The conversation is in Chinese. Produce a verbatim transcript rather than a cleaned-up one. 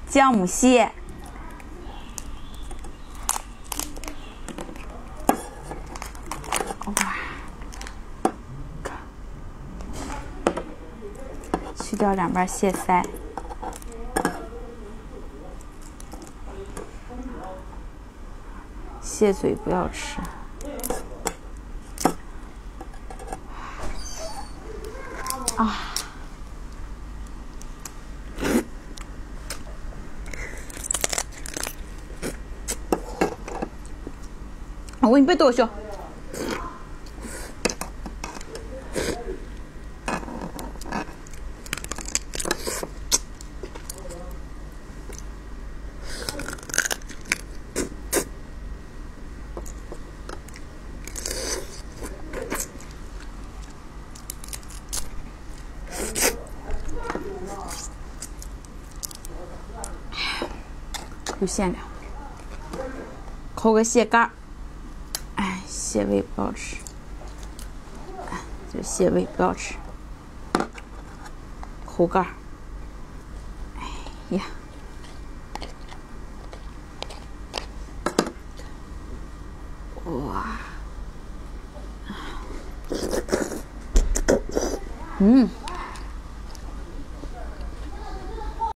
姜母蟹。哇！去掉两瓣蟹腮。蟹嘴不要吃。啊！我给你别多笑。有馅料，抠个蟹盖儿，哎，蟹尾不要吃，哎，这蟹尾不要吃，抠盖儿，哎呀，哇，嗯。